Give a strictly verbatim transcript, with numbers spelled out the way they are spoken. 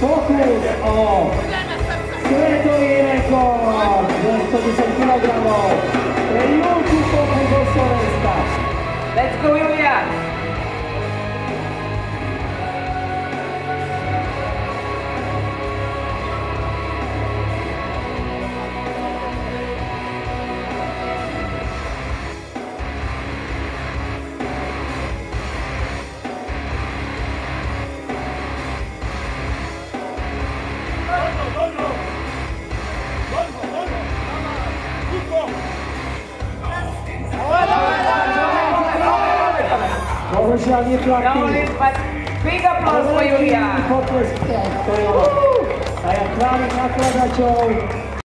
pokus o svetový rekord dvestodeset kilogramov pre Julku Pokus zo Slovenska. Let's go, Julia! Bohužiaľ neplatí. Big applause for Julia. Potlesk, to je ono. A ja chválim nakladačov.